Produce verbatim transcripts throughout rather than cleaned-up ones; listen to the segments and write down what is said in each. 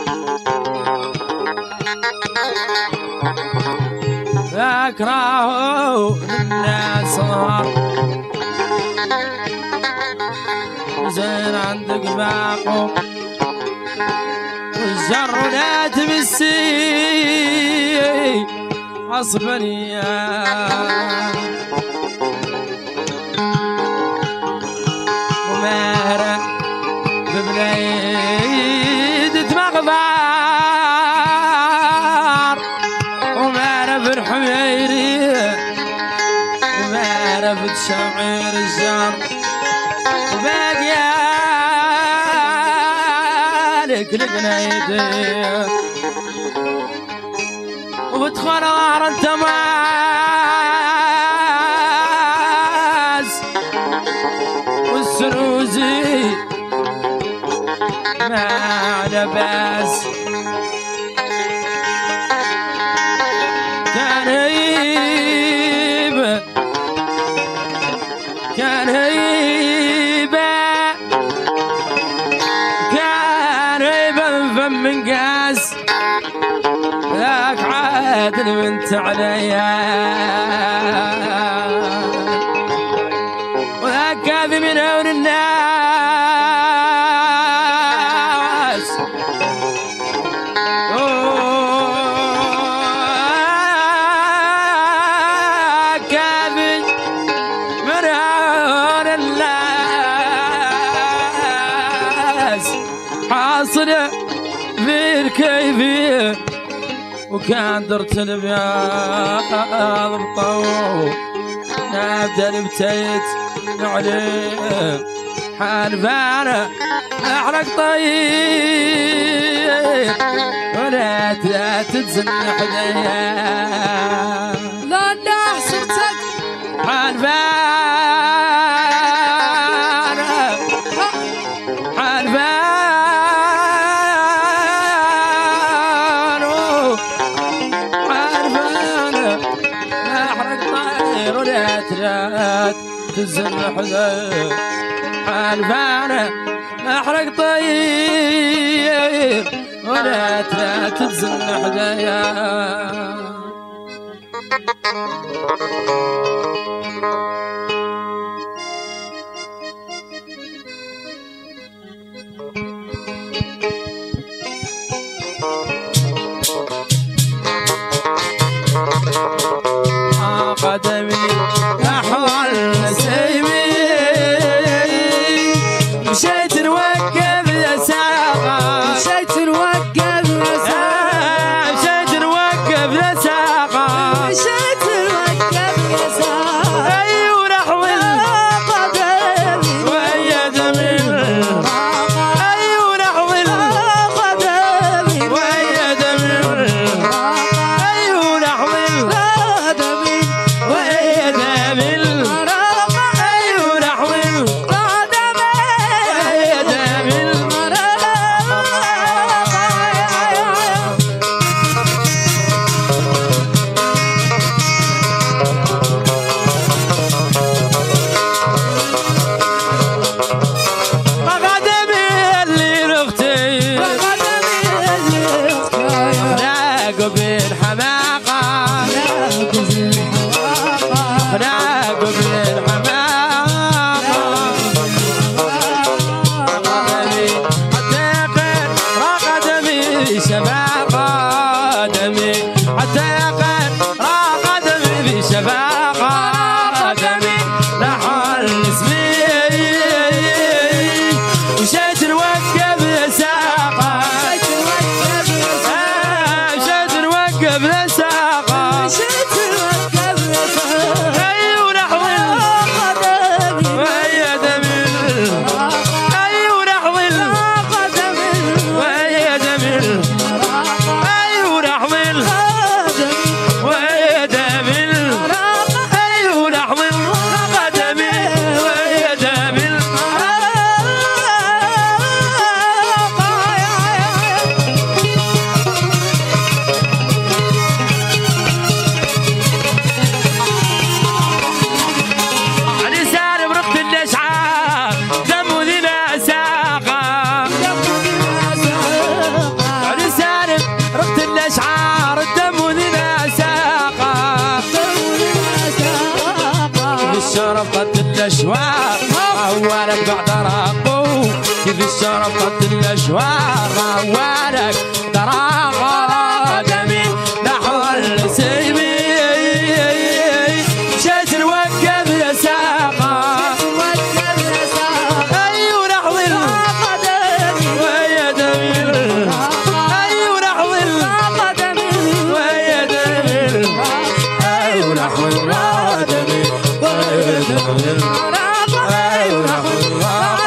أكره الناس صغار زين عندك باقو والجر لا تمسي عصبني ومهرة ببليد مغبار ومهرة بالحميري ومهرة بتشعير الجار وباقيالك لقنايدي وبتخرار انت ماز والسروزي ما لباس كان هيبة كان هيبة كان هيبة من فم من قاس ذاك عادل بنت عليا وذاك كافي من هون الناس كافي من هون الناس حاصل في الكيفية وكان درت البياض بطو نبدا البتيت عليه حالفانا احرق طيب ولا تتزن حديا لا لا صرتك حالفانا حالفانا تزن حذير حالفانا احرق طيب ولا تتزن حذير قدمي نحو السيمي مشيت نوقف يا ساقة مشيت نوقف يا ساقة مشيت نوقف يا ساقة مشيت نوقف يا ساقة أيوة نحول قدمي ويا دمي أيوة نحول قدمي ويا دمي أيوة نحول قدمي ويا دمي أيوة نحول ويا دمي روانك بعد رقو كيف الشرف قد الأشوار روانك طراق قدمي نحو السيمي مشيت نوقف يا ساقة أيوة نحضر ويا دمير أيوة نحضر ويا دمير أيوة نحضر دمير ويا دمير أيوة نحضر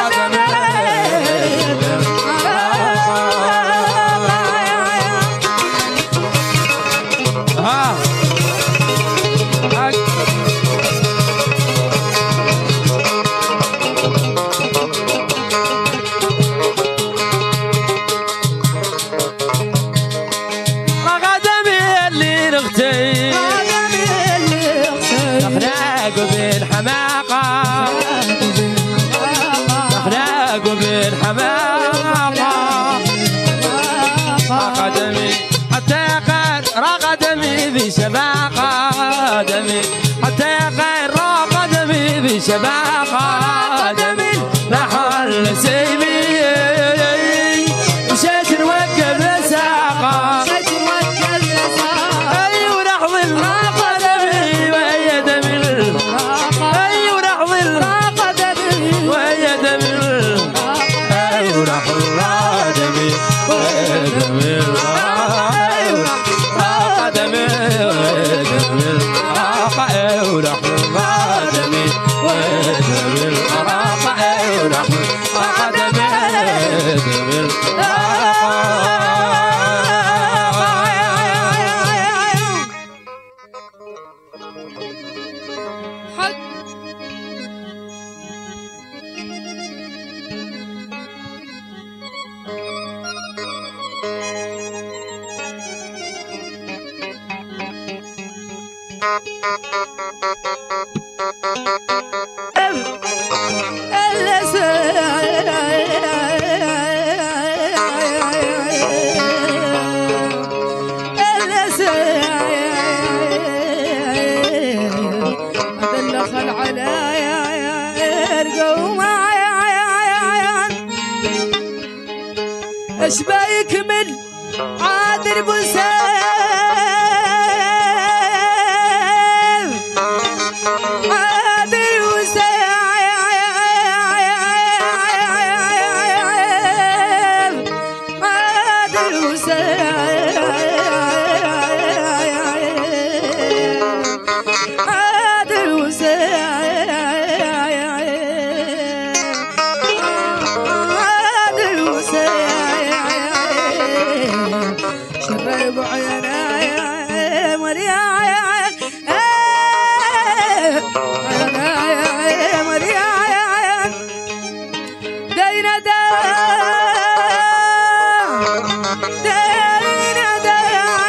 بين حماقة أخلاق وبين حماقة قدمي حتى يقر قدمي بشباقة قدمي حتى يقر قدمي بشباقة قدمي نحو السيمي مشيت نوقف ساقة أيوة نحضر قدمي ويا دمير أيوة نحضر ويا دمير أيوة نحضر دمير ويا دمير أيوة قدمي ويا دمير أيوة نحضر دمير ويا دمير أيوة نحضر قدمي دمير ايش بيكمل عادل بوسام عادل بوسام عادل بوسام عادل بوسام شرب عيناي مرياي عيناي مرياي دينا دا دينا دا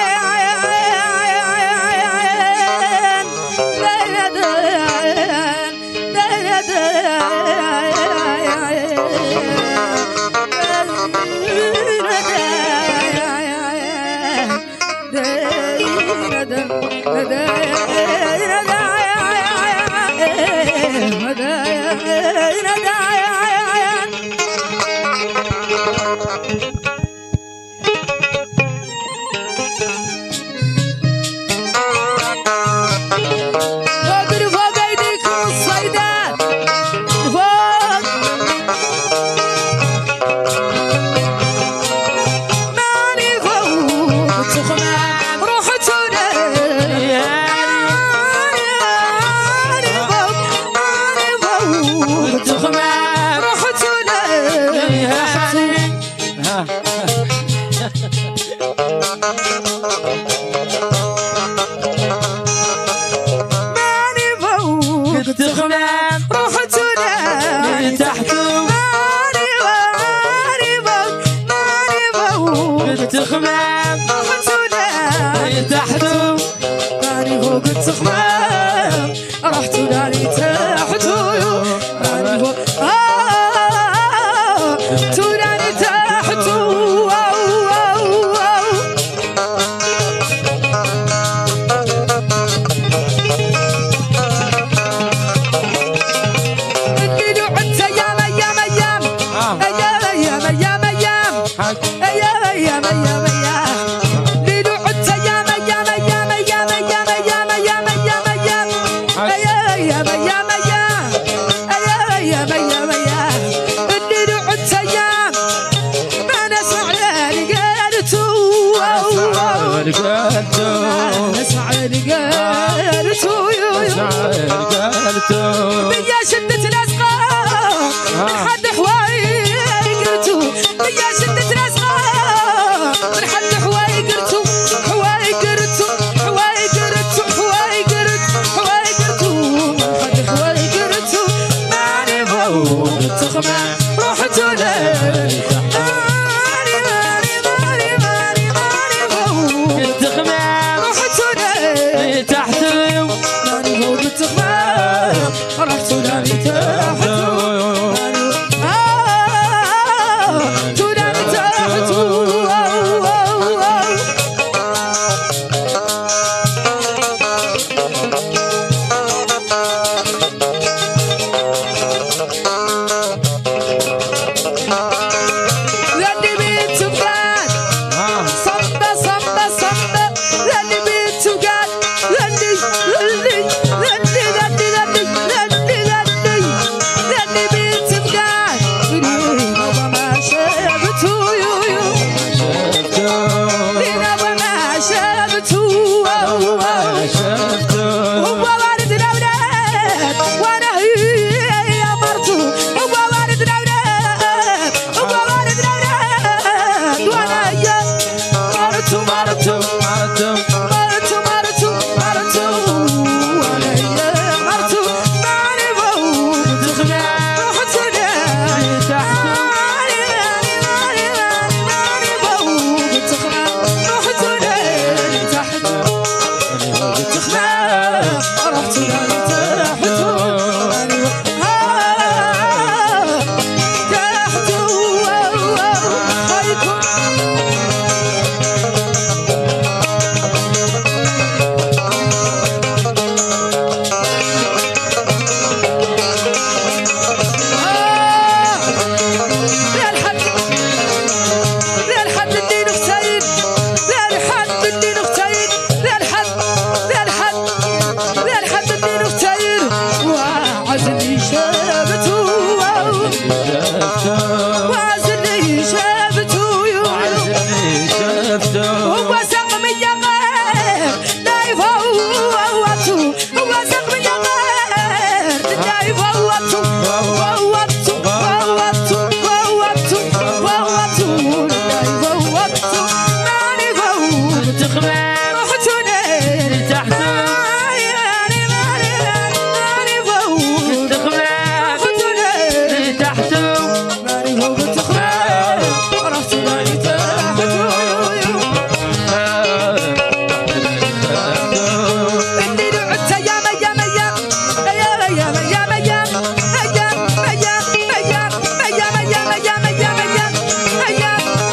دينا دا دينا تخمام تحتو ماني فوق التخمام رحت ناني تحتو ماني فوق توناني تحتو أيام أيام أيام أيام ليلو عدت أيام أيام أيام أيام أيام أيام أيام أيام أيام أيام أيام أيام أيام أيام أيام أيام ليلو عدت أيام ما نسمع لقالتو ما نسمع لقالتو بيا شدة الأصغار من حد حواي قرتو بيا شدة الأصغار من حد حواي قرتو حواي قرتو حواي قرتو حواي قرتو حواي قرتو من حد حواي قرتو ماني فوق التخمة روحتو لي ماني ماني ماني ماني ماني فوق التخمة روحتو لي تحت ماني فوق التخمة رحت لاني تحت تولاني تحت لاني بيت وقعد صمبة صمبة صمبة لاني بيت وقعد لاني لاني لاني لاني لاني لاني لاني لاني بيت وقعد لينا وما شافته يو لينا وما شافته هو والد الأولاد وأنا هي مرته هو والد الأولاد هو والد الأولاد وأنا هي مرته مرته مرتم مرته مرته مرته وأنا هي مرته ماني فوق التخمة روحت لي تحت ماني ماني ماني ماني فوق التخمة روحت لي تحت التخمة رحت لي تحت تحت خيكم للحد للحد الدين اختيد للحد الدين اختيد للحد للحد للحد الدين اختيد وعزني شابته وعزني شابته هو سقم يغير لا يفوتو هو سقم يغير لا يفوتو فوتو فوتو فوتو فوتو لا يفوتو ماني فوت التخمة روحتو لي تحت ماني ماني ماني ماني فوت التخمة روحتو لي تحت ماني فوق التخمة رحت لي تحت اللي لعبت أيام أيام أيام أيام أيام أيام أيام أيام أيام أيام أيام أيام أيام أيام أيام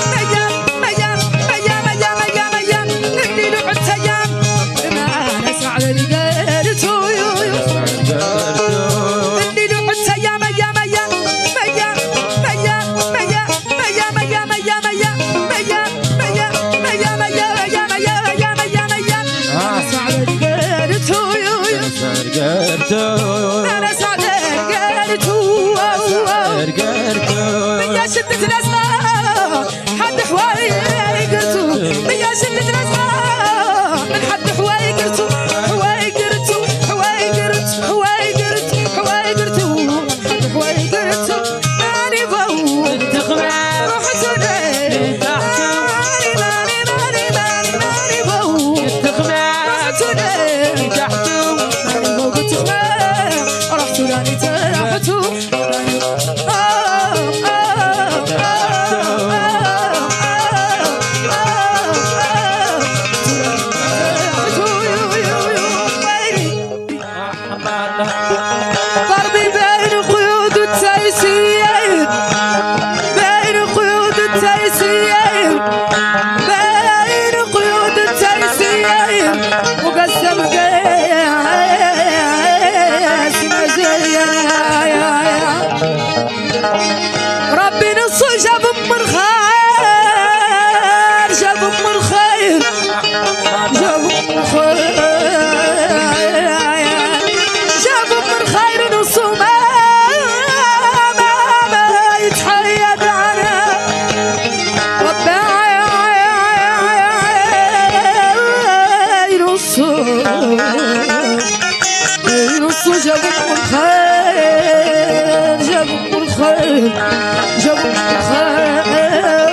جابوا من الخير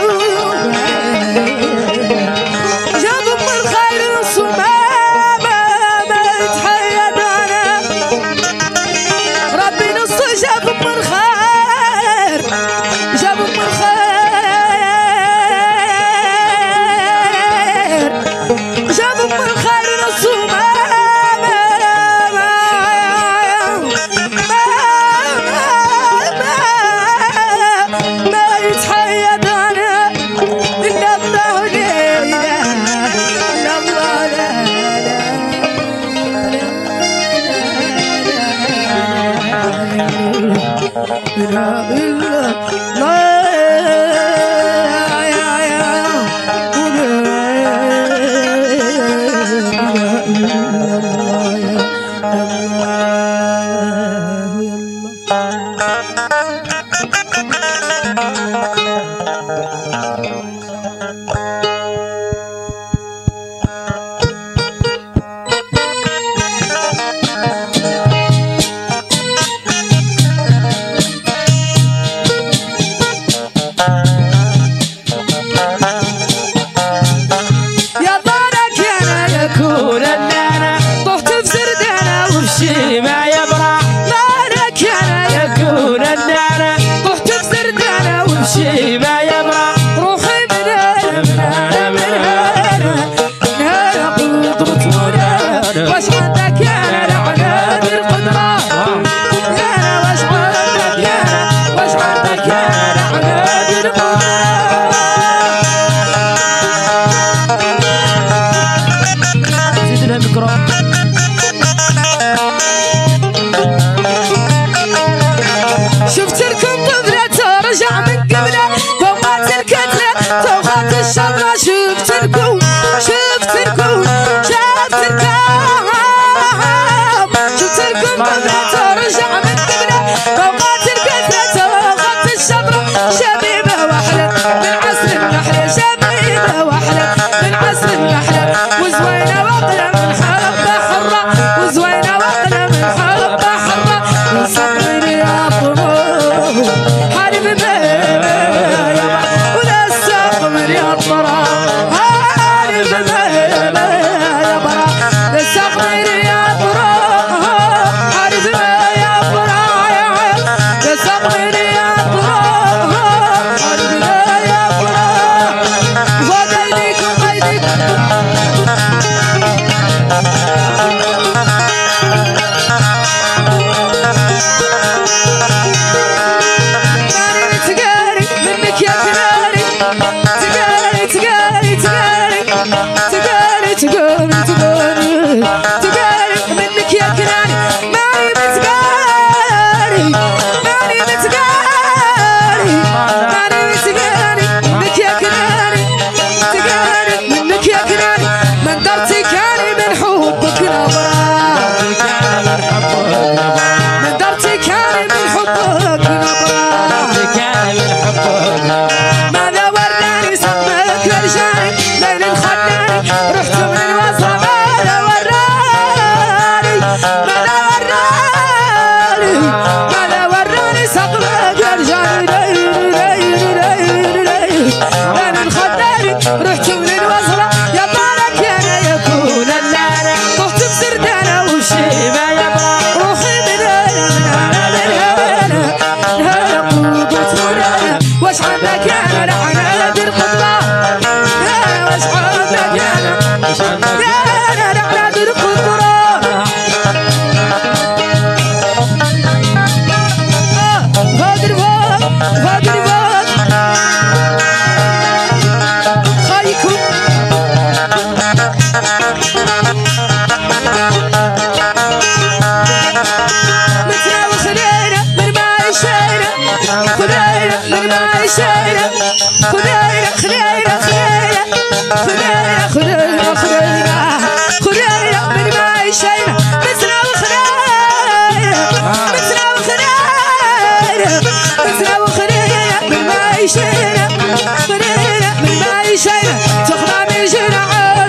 جابوا من الخير الصمامة ما يتحيد أنا ربي نص جابوا من الخير جابوا من الخير جابوا من الخير الصمامة ما يتحيد أنا إلا الله لا إله إلا الله لا إله إلا الله شفت لكم طفلة ترجع من قبله فوقات الكتلة فوقات الشمرة شفت لكم شفت لكم شفت لكم شفت لكم طفلة ترجع من قبله فوقات الكتلة فوقات الشمرة شبيبة وحلة من عسل النحلة شبيبة وحلة من عسل النحلة وزوينة وقلة من حبة حرة وزوينة وقلة من حبة حرة وصبري يا طموح حارب بيبي ولا استقمر يا طرا حارب بيبي يا برا استقمر يا طرا حارب يا برا استقمر يا طرا حارب يا برا فوق ايديك وايديك منك يا كناري تقاري تقاري تقاري تقاري تقاري تقاري تقاري منك يا كناري ماني متقاري ماني متقاري ماني متقاري منك يا كناري تقاري منك يا كناري من درتي كاني من حبك نظرة من درتي كاني من حبك نظرة ماذا وراني سقمك ورجاني ليل خلاني رحت من الوصل ماذا وراني ماذا وراني ماذا وراني سقمك ورجاني ليل ليل ليل ليل ليل خلاني رحت من الوصل يا بالك يا انا يكون الليل طحت بسردانه وشيبه يا روحي من هنا من هنا هنا قوة ورانا واش عندك يا لعنة القطبة يا واش عندك يا يا لعنة القطبة غادر فوق غادر فوق خايكم متنا وخلينا من ما يشينا خلينا من ما يشينا خلينا خلينا خلينا خلينا خلينا خلينا خلينا من ما يشينا متنا وخلينا متنا وخلينا متنا وخلينا من ما يشينا خلينا من ما يشينا تخضع من جينا عاد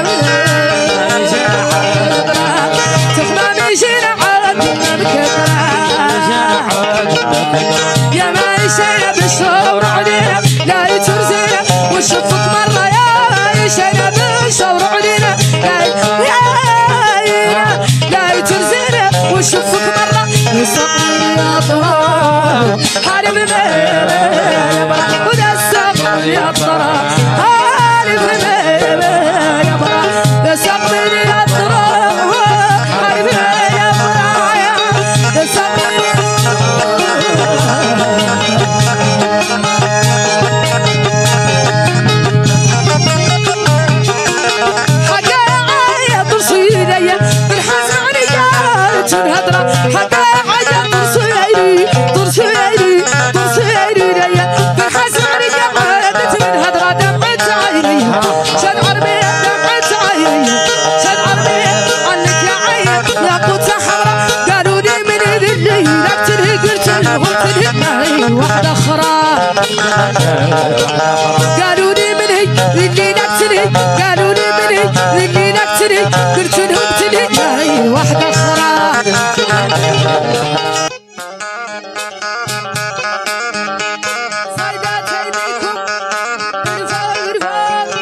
تخضع من جينا عاد يا ما واحدة أخرى قالوا لي من هي اللي نقتلي قالوا لي من هي اللي نقتلي قلت لهم تلي واحدة أخرى صيدات أيديكم رفاق رفاق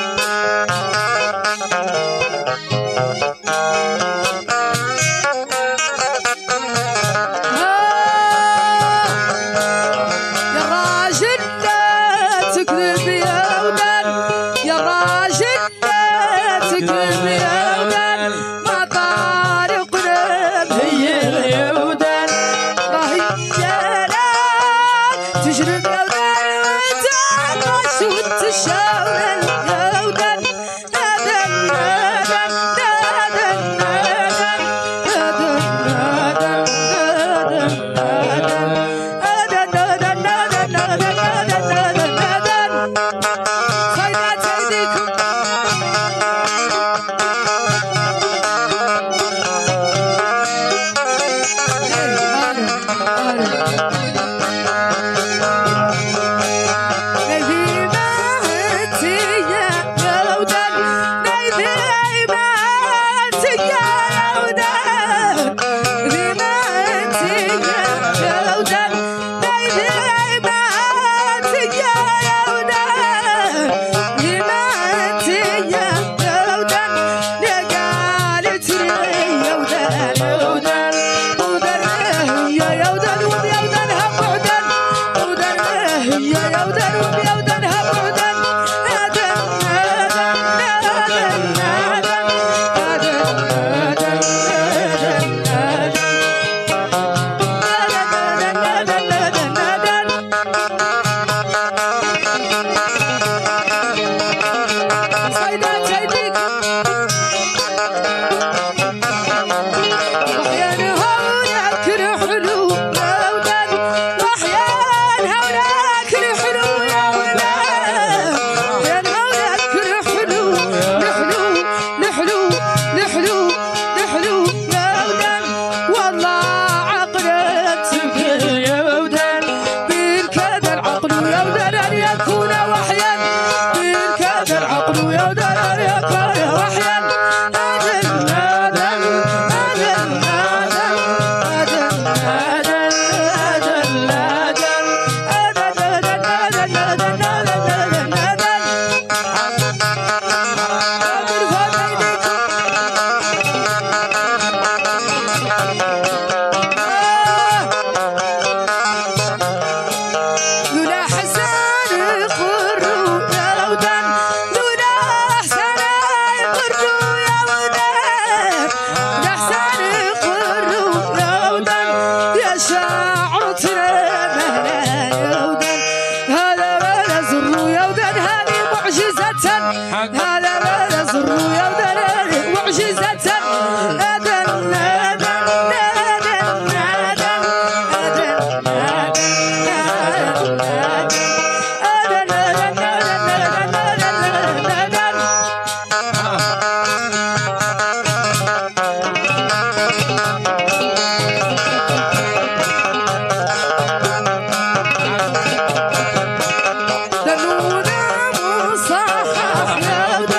لنونا مصحح يا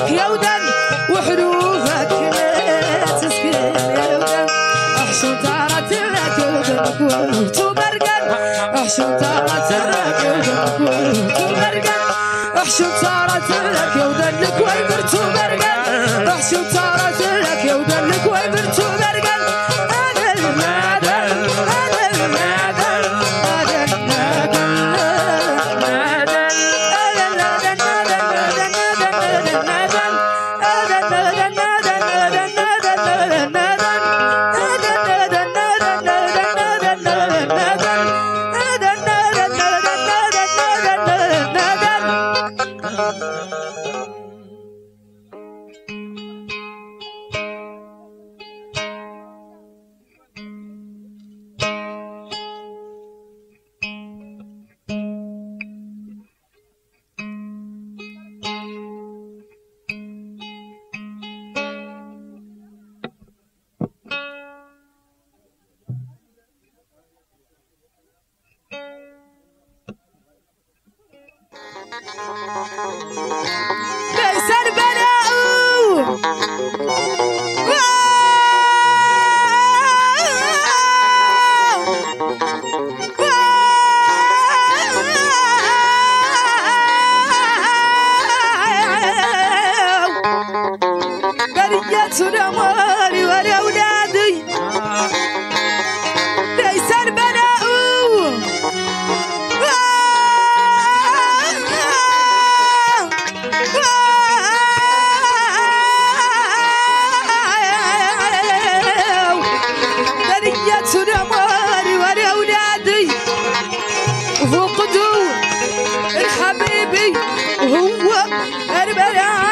لك يا ودن وحروفك لا تسكن يا ودن احشم طارت لك يا ودنك ورد وبرقن احشم طارت لك يا ودنك ورد وبرقن احشم طارت لك يا ودنك ويبرت وبرقن احشم طارت لك يا ودنك ويبرت وبرقن انا المعدن انا المعدن انا المعدن ليس البلاء برية الأموال والأولاد ليس البلاء برية الأموال والأولاد فقدوا الحبيبي هو البلاء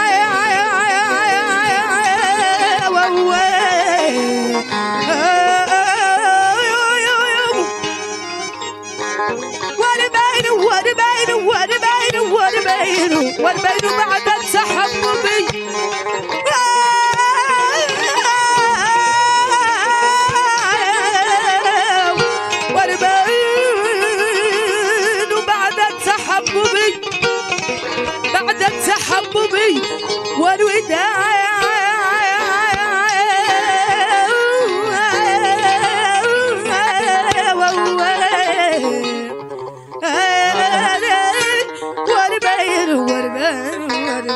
والبين بعد التحبب والبين بعد التحبب بعد التحبب والوداع والبين والبين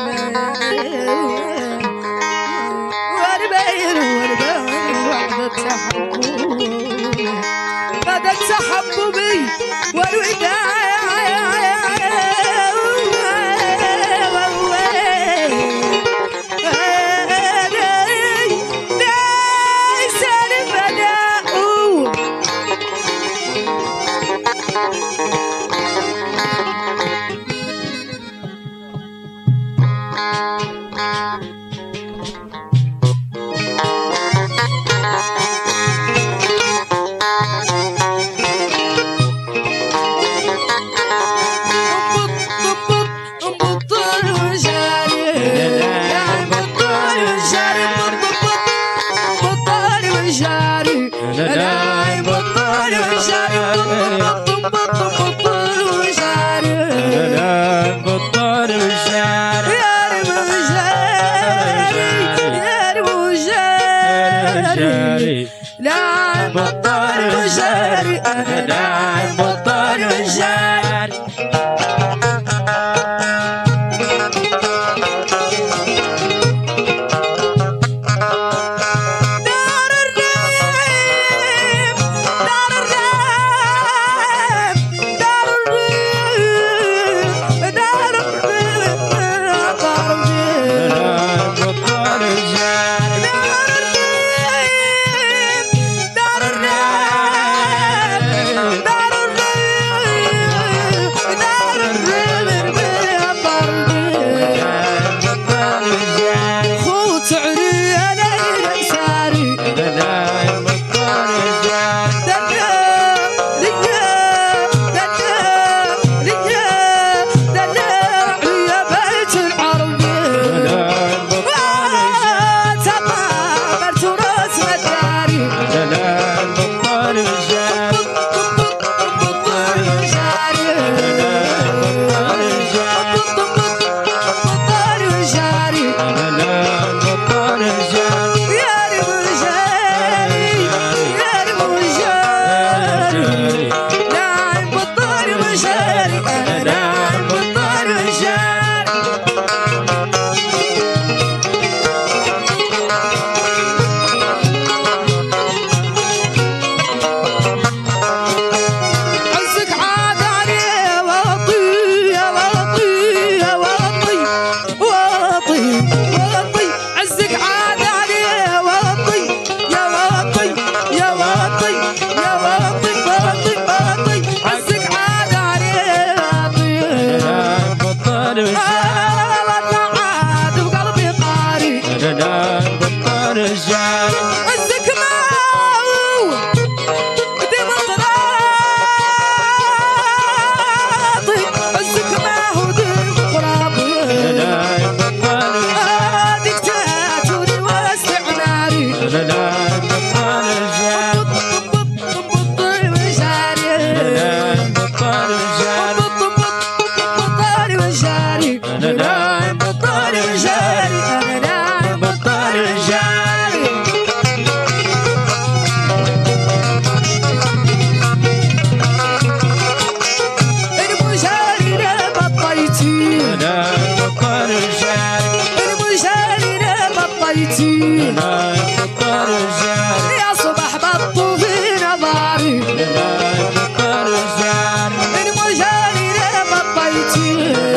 مسكين